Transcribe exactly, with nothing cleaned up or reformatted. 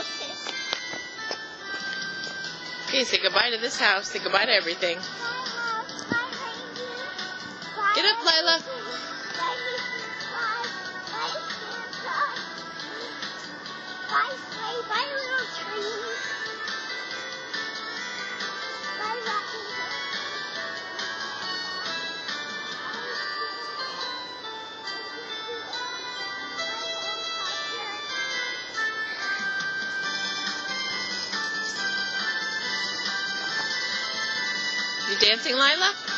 houses. Okay, say goodbye to this house. Say goodbye to everything. Bye, house. Bye, reindeer. Bye, Get up, Lila. Bye, Bye, Santa. Bye, sleigh. Bye, little trees. Bye, rocking horse. You dancing, Lila?